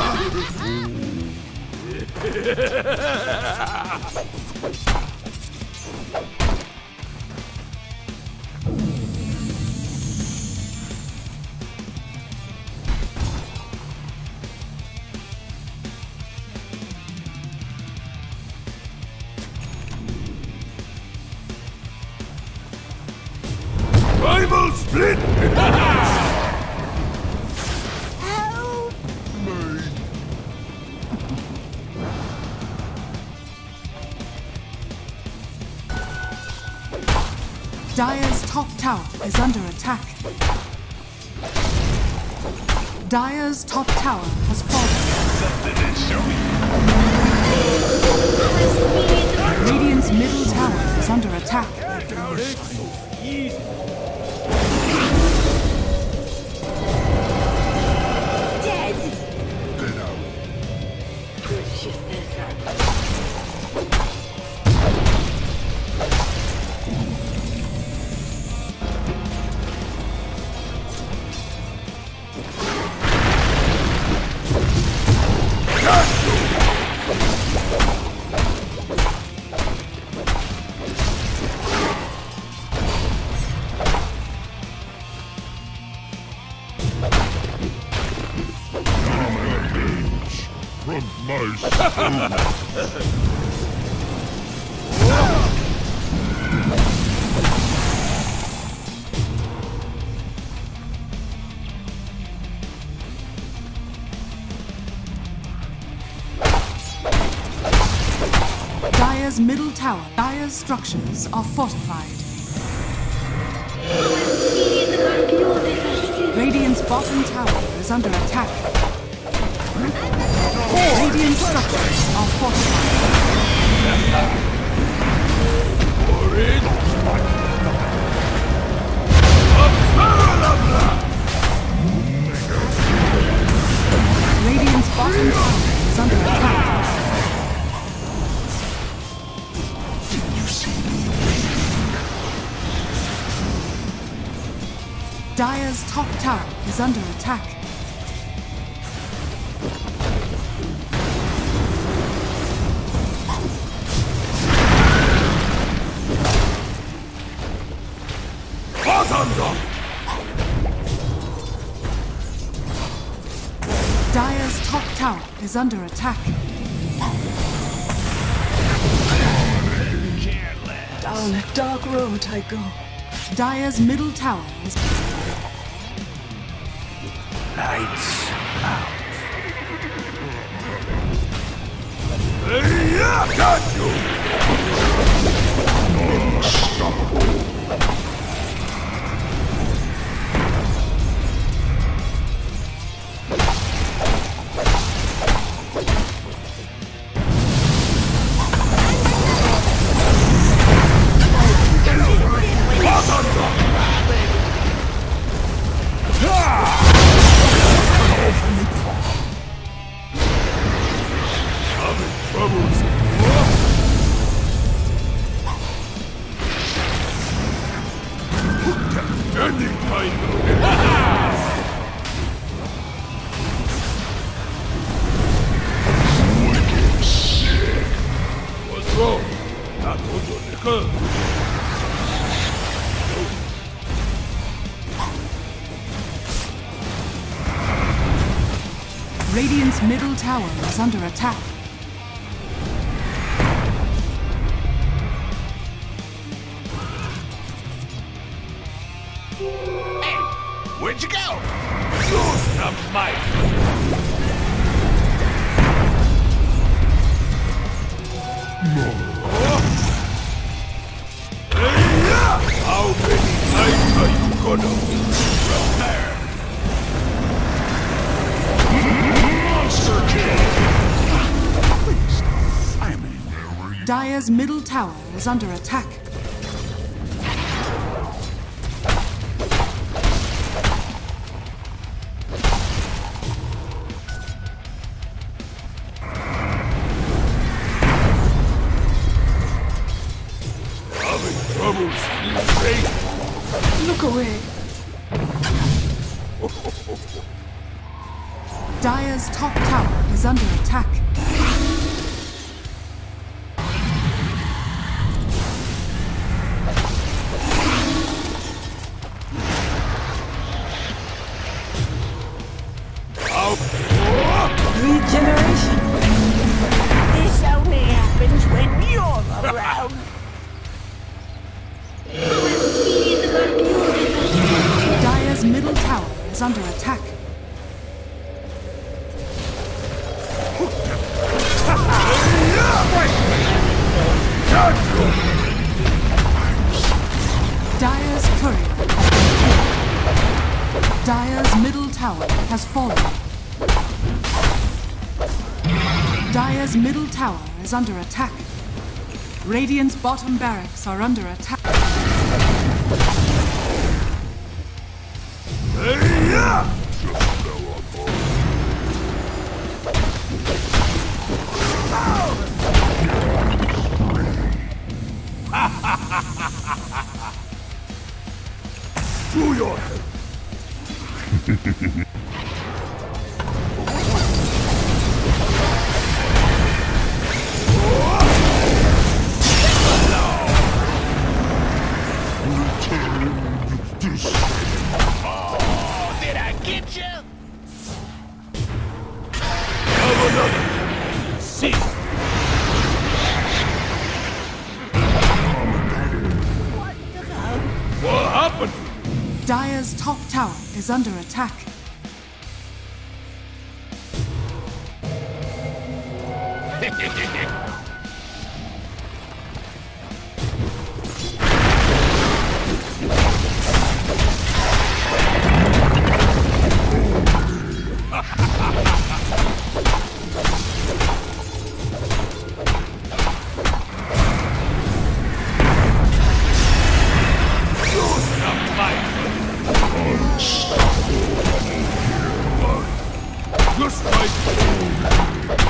Rival split! Help! Dire's top tower is under attack. Dire's top tower has fallen. Radiant's middle tower is under attack. Dead! From my Dire's middle tower. Dire's structures are fortified. Radiant's bottom tower is under attack. Radiant structures are fortified. Radiant's bottom tower is under attack. Dire's top tower is under attack. Dire's top tower is under attack. Down a dark road I go. Dire's middle tower is... lights out. Hey, yeah, got you! Unstoppable. Ending time! Wicked sick! What's wrong? Not good. Radiant's middle tower is under attack. Hey, where'd you go? Lose the mic! How many times are you gonna prepare? Monster kill! Please, I mean, Dire's middle tower is under attack. Look away. Dire's top tower is under attack. Regeneration. This only happens when you're around. Dire's middle tower is under attack. Dire's courier has been killed. Dire's middle tower has fallen. Dire's middle tower is under attack. Radiant's bottom barracks are under attack. To your head. Oh, did I get you? Have another. Cease. What happened? Dire's top tower is under attack. Just like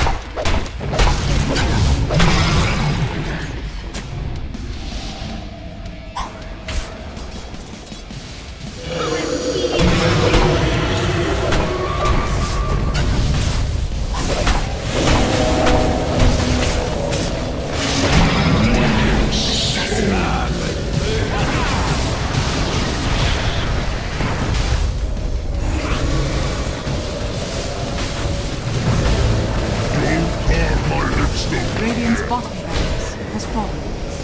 Radiant's bottom barracks has fallen.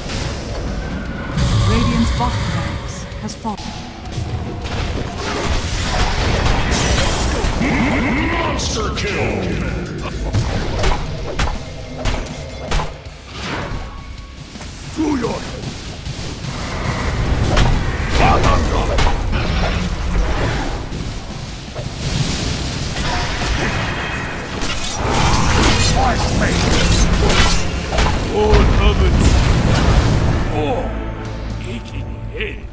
Radiant's bottom barracks has fallen. Monster kill! to your head. All others. Oh, aching head.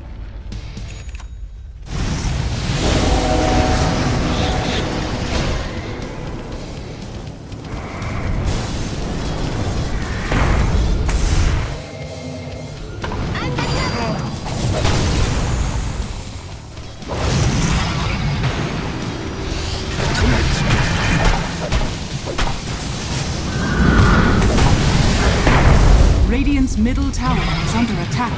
Radiant's middle tower is under attack.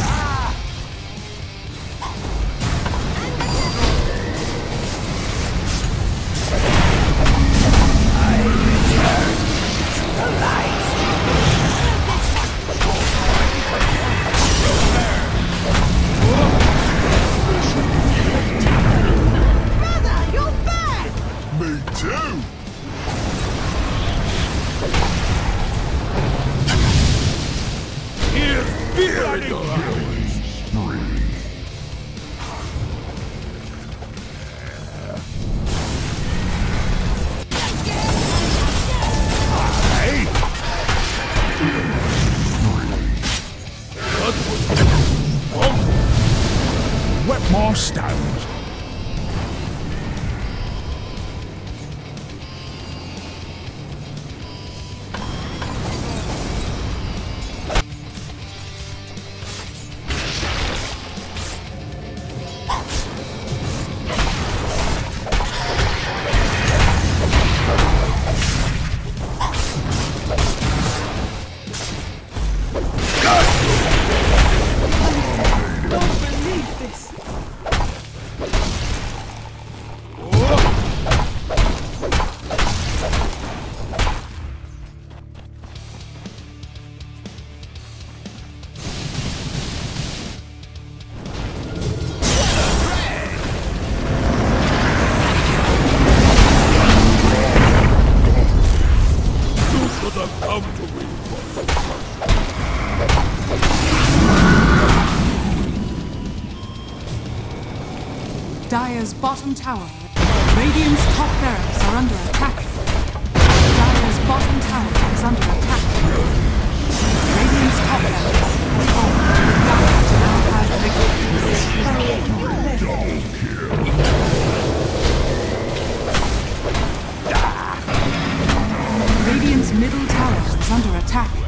Brother, you're back! Me too! Here's fear in your eyes. Wet more stones. bottom tower. Radiant's top barracks are under attack. Dire's bottom tower is under attack. Radiant's top barracks has fallen. Dire now have victory. Radiant's middle tower is under attack.